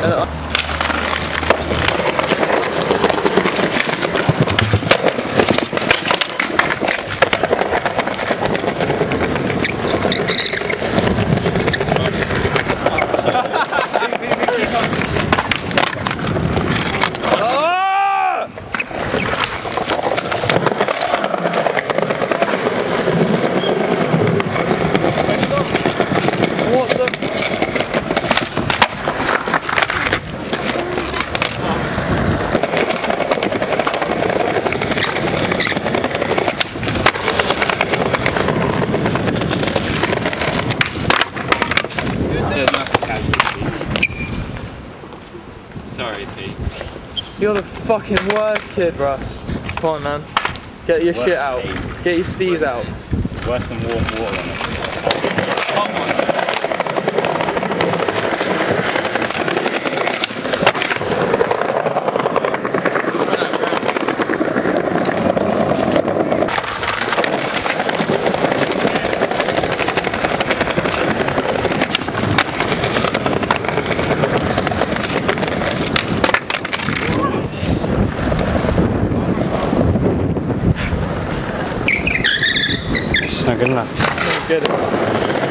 Sorry, Pete. You're the fucking worst kid, Russ. Come on, man. Get your shit out. Get your steez out. Worse than warm water on it. It's not good enough. Get it.